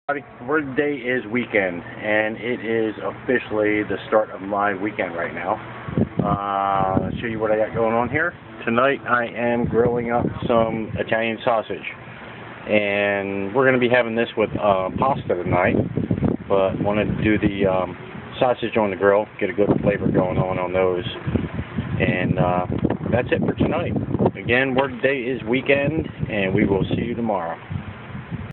Word day is weekend, and it is officially the start of my weekend right now. Let's show you what I got going on here. Tonight I am grilling up some Italian sausage, and we're going to be having this with pasta tonight, but wanted to do the sausage on the grill, get a good flavor going on those, and that's it for tonight. Again, work day is weekend, and we will see you tomorrow.